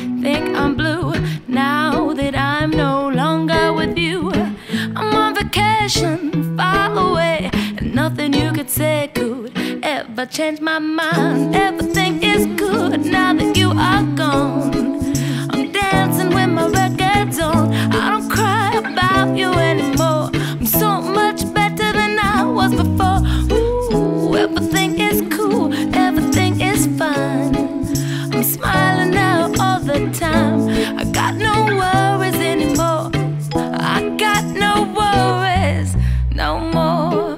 think I'm blue now that I'm no longer with you. I'm on vacation, far away, and nothing you could say could ever change my mind. Everything is good now that you are gone. I'm dancing with my records on. I don't cry about you anymore. I'm so much better than I was before. Ooh, everything is cool, everything is fine. I'm smiling now all the time. I got no worries anymore. I got no worries no more.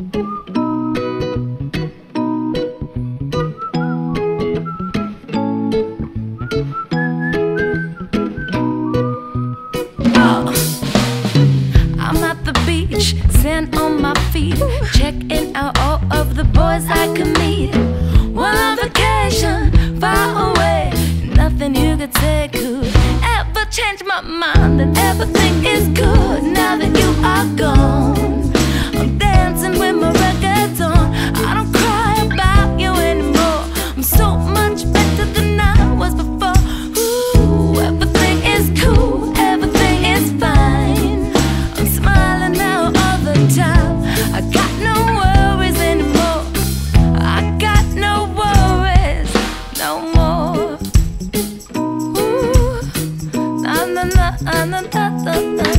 I'm at the beach, sand on my feet, checking out all of the boys I can meet. While on vacation, far away, nothing you could say could ever change my mind. And everything is good now that you are gone. I'm dancing with my records on. I don't cry about you anymore. I'm so much better than I was before. Ooh, everything is cool, everything is fine. I'm smiling now all the time. I got no worries anymore. I got no worries no more. Ooh, na na na na na na na.